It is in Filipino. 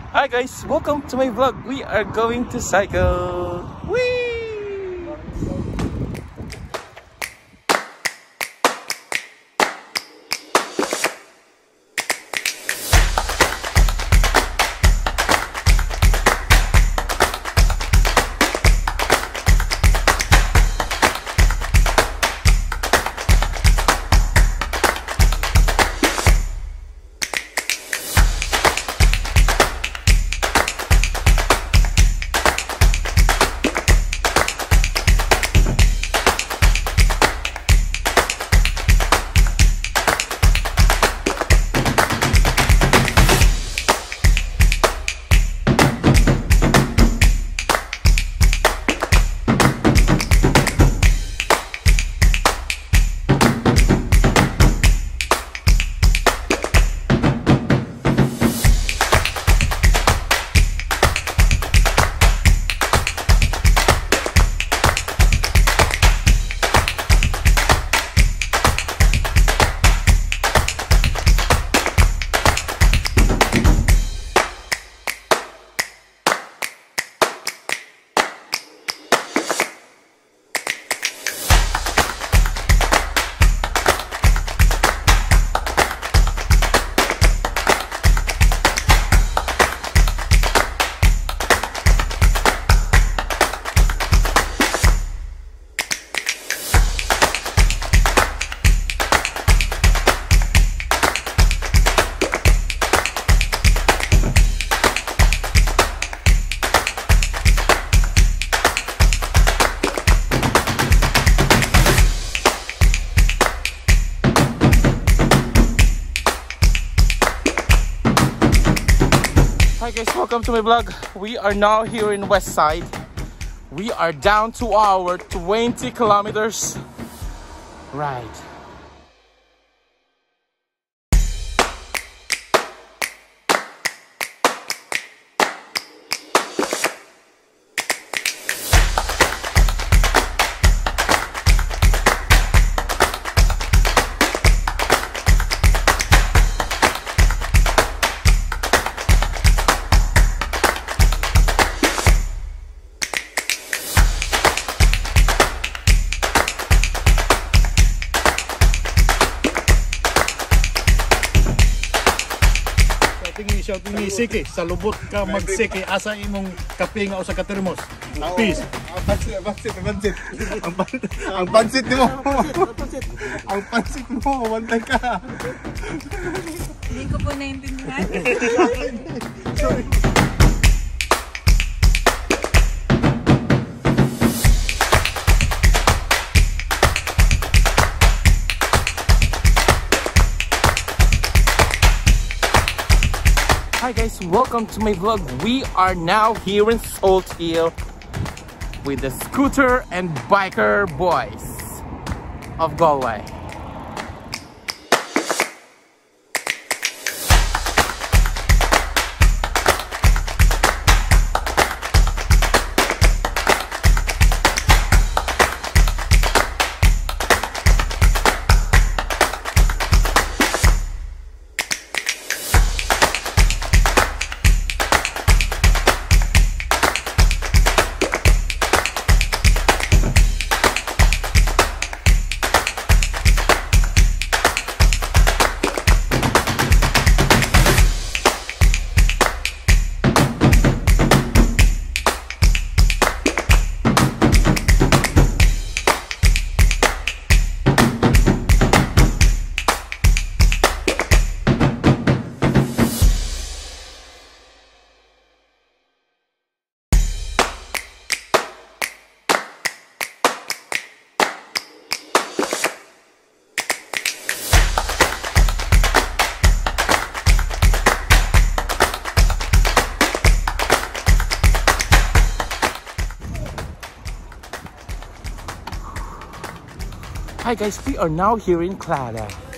Hi guys, welcome to my vlog. We are going to cycle. Whee! Hi guys, welcome to my vlog. We are now here in West Side. We are down to our 20 kilometers ride. Shouting ni Siki, sa lubot ka mag-siki, asa imong kape nga usa ka termos. Peace. Ang pansit mo. Ang pansit mo, wantay ka. Hindi ko po naintindihan. Sorry. Hi guys, welcome to my vlog. We are now here in Salt Hill with the scooter and biker boys of Galway. Hi guys, we are now here in Clara.